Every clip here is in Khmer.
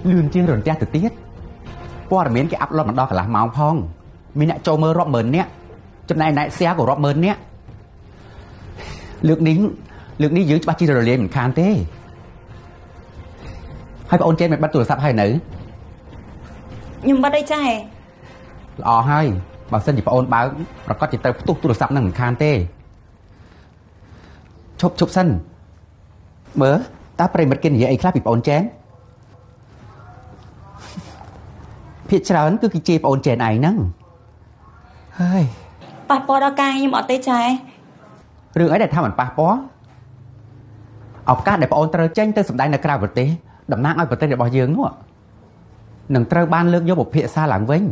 លឿនជាងរន្ទះទៅទៀតព័ត៌មានគេអាប់ឡូតមកដល់កន្លះម៉ោងផងមានអ្នកចូលមើលរាប់ម៉ឺននាក់ចំណែកអ្នកแชร์ក៏រាប់ម៉ឺននាក់លើកនេះយើងច្បាស់ជារលាយមិនខានទេហើយបងអូនចេញមិនបាត់ទូរស័ព្ទហើយនៅខ្ញុំបាត់អីចាល្អហើយបើសិនជាបងអូនបើកប្រកាសជាត្រូវផ្ទុះទូរស័ព្ទនឹងមិនខានទេឈប់សិនមើលតើប្រិមិត្តគេនិយាយអីខ្លះពីបងអូនចេញភាគច្រើនគឺគេជេរបងអូនចេញឯងហ្នឹងហើយប៉ះពាល់ដល់ការខ្ញុំអត់ទេចារឿងអីដែលថាមិនប៉ះពាល់ឱកាសដែលបងអូនត្រូវចេញទៅសម្ដែងនៅក្រៅប្រទេសតំណាងឲ្យប្រទេសរបស់យើងនោះនឹងត្រូវបានលើកយកមកពិភាក្សាឡើងវិញ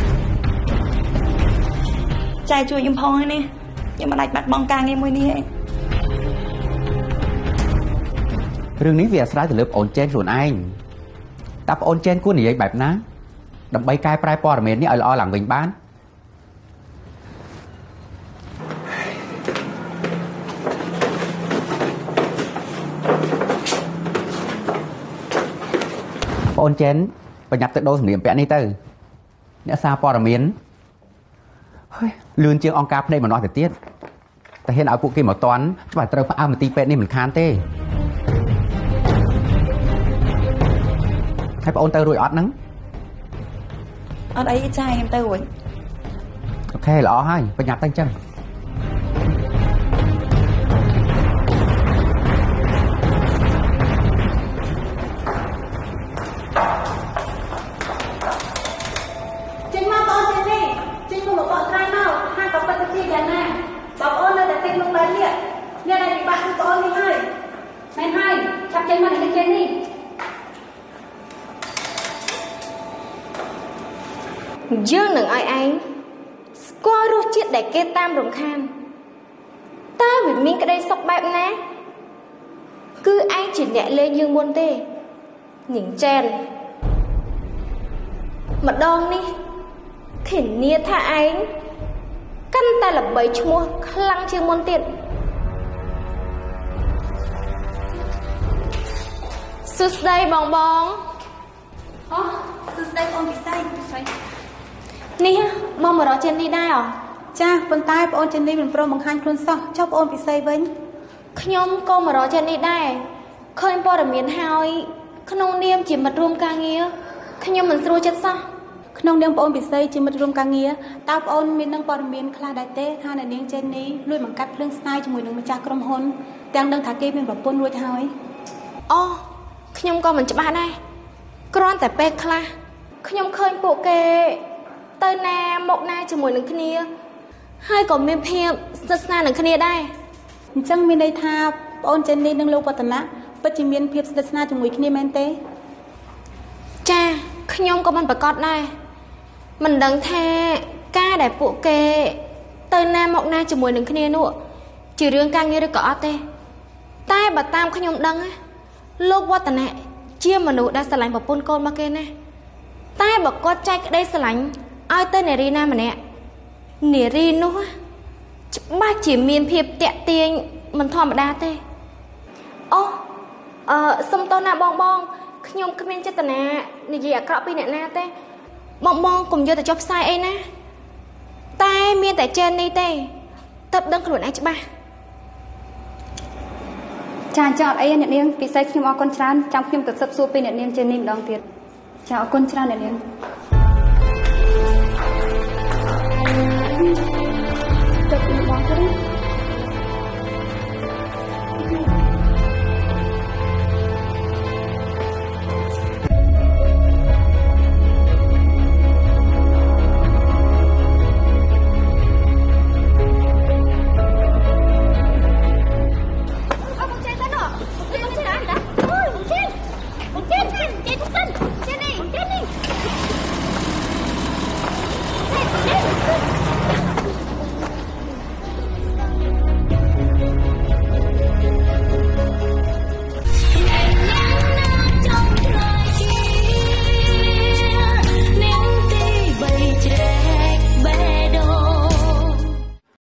ចាជួយខ្ញុំផងហើយនេះខ្ញុំមិនអាចបាត់បង់ការងារមួយនេះទេរឿងនេះវាអាស្រ័យទៅលើបងអូនចេញខ្លួនឯងតើបងអូនចេញគួរនិយាយបែបណាដើម្បីកែប្រែព័ត៌មាននេះឲ្យល្អឡើងវិញបានបងអូនចេញប្រញាប់ទៅដូរសម្លៀកបំពាក់នេះទៅអ្នកសារព័ត៌មានហើយលឿនជាងអង្គការភ្នែកម្នាស់ទៅទៀតតែហ៊ានឲ្យពួកគេមកតន់ច្បាស់ត្រូវផ្អើមមន្ទីរពេទ្យនេះមិនខានទេហើយបងអូនទៅរួចអត់ហ្នឹងអត់អីចាខ្ញុំទៅរួចអូខេល្អហើយប្រញាប់ទៅអញ្ចឹងយើងនឹងឲ្យឯងស្គាល់រសជាតិដែលគេតាមរំខានតើវាមានក្តីសុខបែបណាគឺឯងជាអ្នកលេងយើងមុនទេញញចែនម្ដងនេះធានាថាឯងកាន់តែល្បីឈ្មោះខ្លាំងជាងមុនទៀតសួស្តីបងអូសួស្តីបងពិសីនេះបងមករកចេននេះដែរអ្ហ៎ចាប៉ុន្តែបងអូនចេននេះមិនព្រមបង្ហាញខ្លួនសោះចុះបងអូនពិសីវិញខ្ញុំក៏មករកចេននេះដែរឃើញព័ត៌មានហើយក្នុងនាមជាមិត្តរួមការងារខ្ញុំមិនស្រួលចិត្តសោះក្នុងនាមបងអូនពិសីជាមិត្តរួមការងារតើបងអូនមាននឹងព័ត៌មានខ្លះដែរទេថាអ្នកនាងចេននេះលួចបង្កាត់ភ្លើងស្នេហ៍ជាមួយនឹងម្ចាស់ក្រុមហ៊ុនទាំងដឹងថាគេមានប្រពន្ធរួចហើយអូខ្ញុំក៏មិនច្បាស់ដែរគ្រាន់តែពេលខ្លះខ្ញុំឃើញពួកគេទៅណាមកណាជាមួយនឹងគ្នាហើយក៏មានភាពស្និទ្ធស្នាលនឹងគ្នាដែរអញ្ចឹងមានន័យថាបងអូនចេននេះនិងលោកវឌ្ឍនៈពិតជាមានភាពស្និទ្ធស្នាលជាមួយគ្នាមែនទេចាខ្ញុំក៏មិនប្រកាសដែរមិនដឹងថាការដែលពួកគេទៅណាមកណាជាមួយនឹងគ្នានោះជារឿងការងារឬក៏អត់ទេតែបើតាមខ្ញុំដឹងលោកវឌ្ឍនៈជាមនុស្សដែលស្រឡាញ់ប្រពន្ធកូនមកគេណាតែបើគាត់ចែកក្តីស្រឡាញ់ឲ្យទៅនារីណាម្នាក់នារីនោះច្បាស់ជាមានភាពតាក់ទាញមិនធម្មតាទេអូសុំទោសណាបងខ្ញុំគ្មានចេតនានិយាយអាក្រក់ពីអ្នកណាទេបងកុំយកទៅចុះផ្សាយអីណាតែមានតែចេននេះទេទើបដឹងខ្លួនឯងច្បាស់ចាអញ្ចឹងអត់អីអ្នកនាងពិសេសខ្ញុំអរគុណច្រើនចាំខ្ញុំទៅសិបសួរពីអ្នកនាងចេននេះម្ដងទៀតចាអរគុណច្រើនអ្នកនាងចុចពីបងទៅ